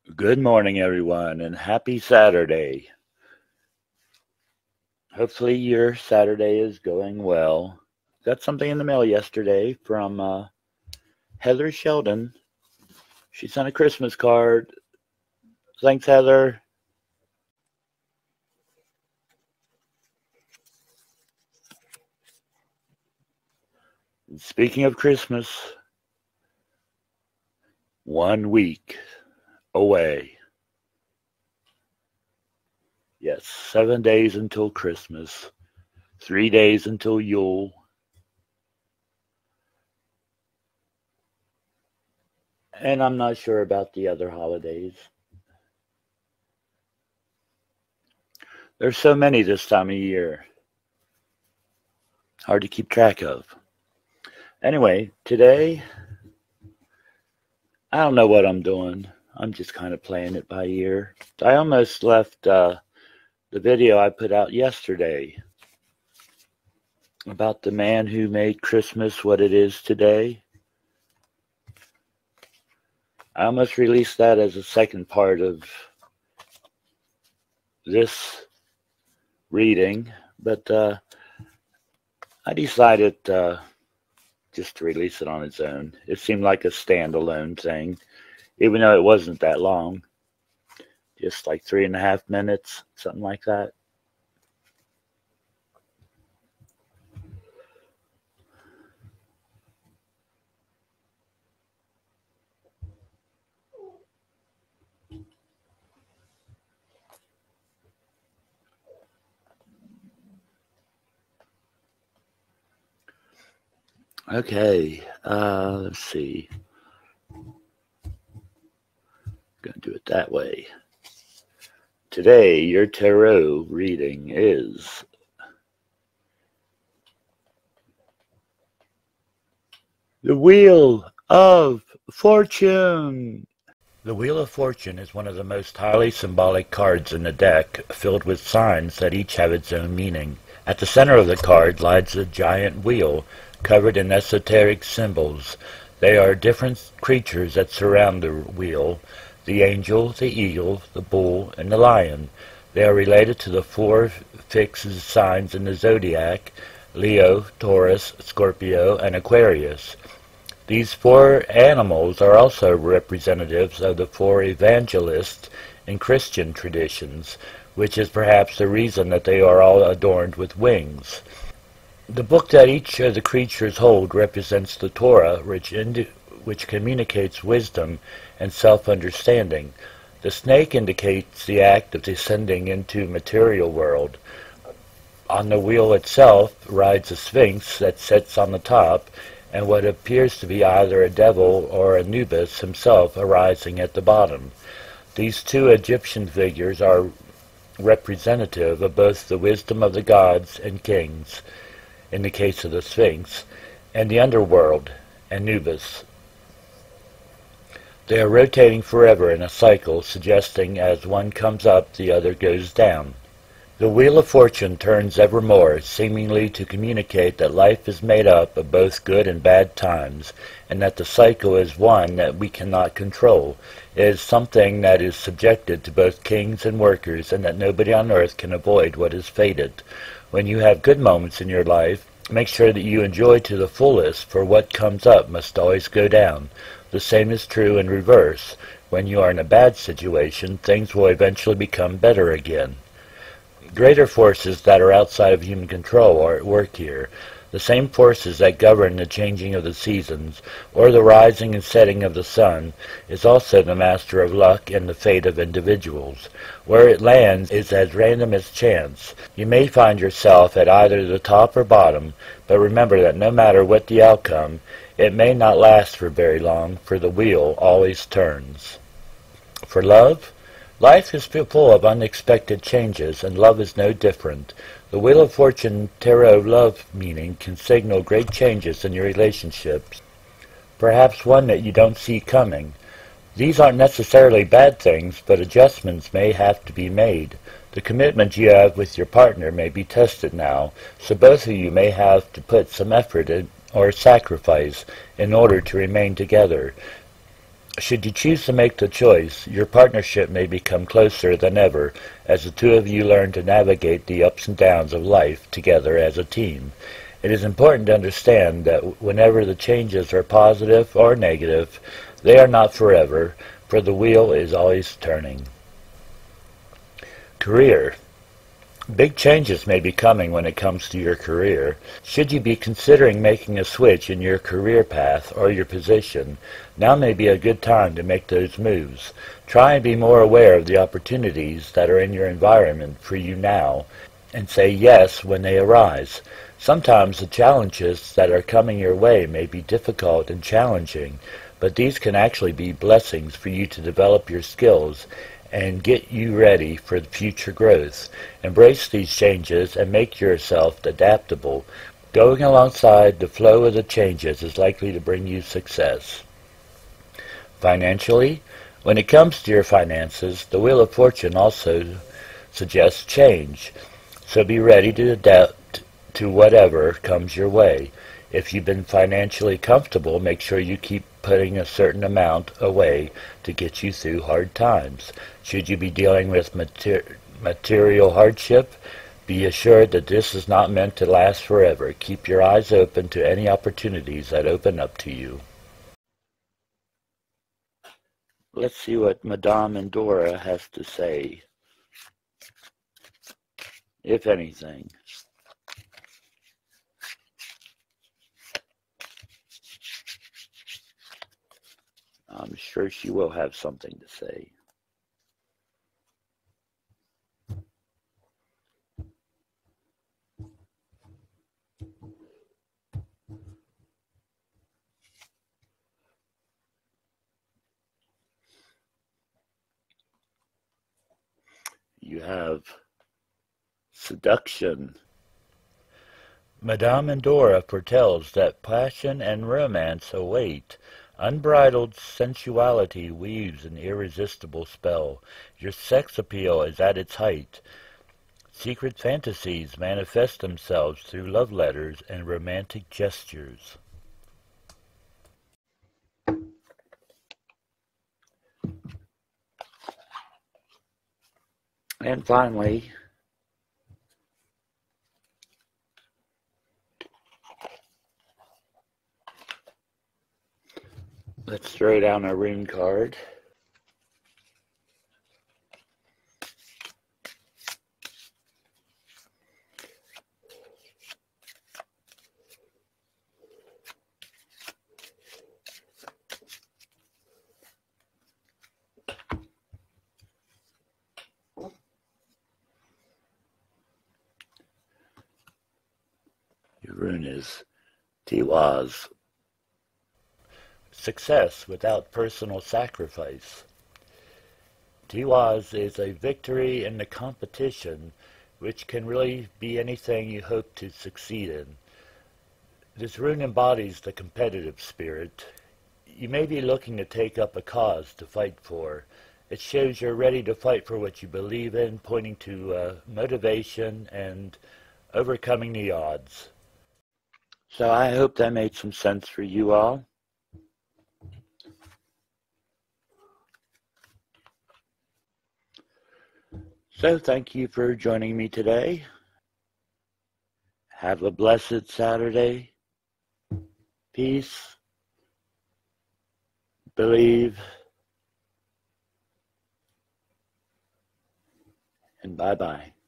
Good morning, everyone, and happy Saturday. Hopefully, your Saturday is going well. Got something in the mail yesterday from Heather Sheldon. She sent a Christmas card. Thanks, Heather. Speaking of Christmas, 1 week away. Yes, 7 days until Christmas, 3 days until Yule. And I'm not sure about the other holidays. There's so many this time of year. Hard to keep track of. Anyway, today, I don't know what I'm doing. I'm just kind of playing it by ear. I almost left the video I put out yesterday about the man who made Christmas what it is today. I almost released that as a second part of this reading, but I decided just to release it on its own. It seemed like a standalone thing, even though it wasn't that long. Just like 3.5 minutes, something like that. Okay, let's see. Gonna do it that way. Today, your tarot reading is the Wheel of Fortune. The Wheel of Fortune is one of the most highly symbolic cards in the deck, filled with signs that each have its own meaning. At the center of the card lies a giant wheel, covered in esoteric symbols. They are different creatures that surround the wheel: the angel, the eagle, the bull, and the lion. They are related to the four fixed signs in the zodiac: Leo, Taurus, Scorpio, and Aquarius. These four animals are also representatives of the four evangelists in Christian traditions, which is perhaps the reason that they are all adorned with wings. The book that each of the creatures hold represents the Torah, which communicates wisdom and self-understanding. The snake indicates the act of descending into material world. On the wheel itself rides a sphinx that sits on the top, and what appears to be either a devil or Anubis himself arising at the bottom. These two Egyptian figures are representative of both the wisdom of the gods and kings, in the case of the Sphinx, and the underworld, Anubis. They are rotating forever in a cycle, suggesting as one comes up, the other goes down. The Wheel of Fortune turns evermore, seemingly to communicate that life is made up of both good and bad times, and that the cycle is one that we cannot control. It is something that is subjected to both kings and workers, and that nobody on earth can avoid what is fated. When you have good moments in your life, make sure that you enjoy to the fullest, for what comes up must always go down. The same is true in reverse. When you are in a bad situation, things will eventually become better again. Greater forces that are outside of human control are at work here. The same forces that govern the changing of the seasons, or the rising and setting of the sun, is also the master of luck and the fate of individuals. Where it lands is as random as chance. You may find yourself at either the top or bottom, but remember that no matter what the outcome, it may not last for very long, for the wheel always turns. For love? Life is full of unexpected changes, and love is no different. The Wheel of Fortune tarot love meaning can signal great changes in your relationships, perhaps one that you don't see coming. These aren't necessarily bad things, but adjustments may have to be made. The commitment you have with your partner may be tested now, so both of you may have to put some effort in or sacrifice in order to remain together. Should you choose to make the choice, your partnership may become closer than ever as the two of you learn to navigate the ups and downs of life together as a team. It is important to understand that whenever the changes are positive or negative, they are not forever, for the wheel is always turning. Career. Big changes may be coming when it comes to your career. Should you be considering making a switch in your career path or your position, now may be a good time to make those moves. Try and be more aware of the opportunities that are in your environment for you now, and say yes when they arise. Sometimes the challenges that are coming your way may be difficult and challenging, but these can actually be blessings for you to develop your skills and get you ready for future growth. Embrace these changes and make yourself adaptable. Going alongside the flow of the changes is likely to bring you success. Financially, when it comes to your finances, the Wheel of Fortune also suggests change, so be ready to adapt to whatever comes your way. If you've been financially comfortable, make sure you keep putting a certain amount away to get you through hard times. Should you be dealing with material hardship, be assured that this is not meant to last forever. Keep your eyes open to any opportunities that open up to you. Let's see what Madame Endora has to say, if anything. I'm sure she will have something to say. You have seduction. Madame Endora foretells that passion and romance await. Unbridled sensuality weaves an irresistible spell. Your sex appeal is at its height. Secret fantasies manifest themselves through love letters and romantic gestures. And finally, let's throw down a rune card. Your rune is Tiwaz. Success without personal sacrifice. Tiwaz is a victory in the competition, which can really be anything you hope to succeed in. This rune embodies the competitive spirit. You may be looking to take up a cause to fight for. It shows you're ready to fight for what you believe in, pointing to motivation and overcoming the odds. So I hope that made some sense for you all. So thank you for joining me today. Have a blessed Saturday. Peace. Believe. And bye-bye.